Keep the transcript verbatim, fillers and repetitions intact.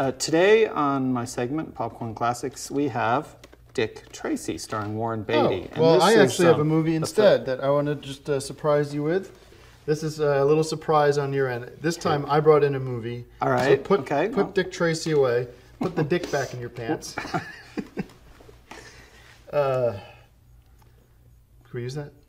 Uh, today on my segment, Popcorn Classics, we have Dick Tracy, starring Warren Beatty. Oh, well, and I is, actually have um, a movie instead that I want to just uh, surprise you with. This is a little surprise on your end. This time I brought in a movie. All right. So put, okay. put Well. Dick Tracy away. Put the dick back in your pants. uh, can we use that?